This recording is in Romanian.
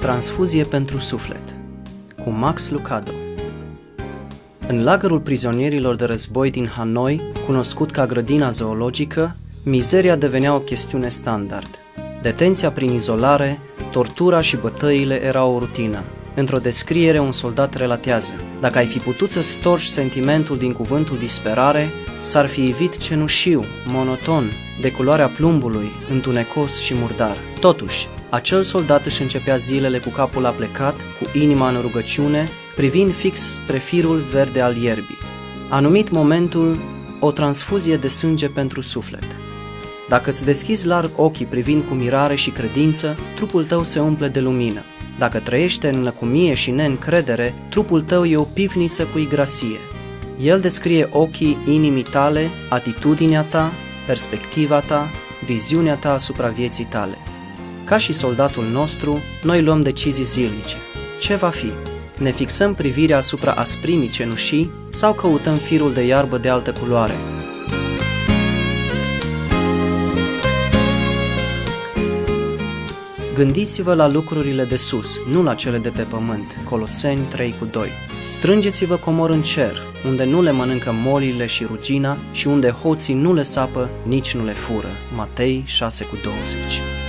transfuzie pentru suflet, cu Max Lucado. În lagărul prizonierilor de război din Hanoi, cunoscut ca grădina zoologică, mizeria devenea o chestiune standard. Detenția prin izolare, tortura și bătăile erau o rutină. Într-o descriere, un soldat relatează: dacă ai fi putut să storci sentimentul din cuvântul disperare, s-ar fi ivit cenușiu, monoton, de culoarea plumbului, întunecos și murdar. Totuși, acel soldat își începea zilele cu capul aplecat, cu inima în rugăciune, privind fix spre firul verde al ierbii. A numit momentul o transfuzie de sânge pentru suflet. Dacă îți deschizi larg ochii privind cu mirare și credință, trupul tău se umple de lumină. Dacă trăiește în lăcomie și neîncredere, trupul tău e o pivniță cu igrasie. El descrie ochii inimii tale, atitudinea ta, perspectiva ta, viziunea ta asupra vieții tale. Ca și soldatul nostru, noi luăm decizii zilnice. Ce va fi? Ne fixăm privirea asupra asprimii cenușii sau căutăm firul de iarbă de altă culoare? Gândiți-vă la lucrurile de sus, nu la cele de pe pământ. Coloseni 3:2. Strângeți-vă comor în cer, unde nu le mănâncă molile și rugina și unde hoții nu le sapă, nici nu le fură. Matei 6:20.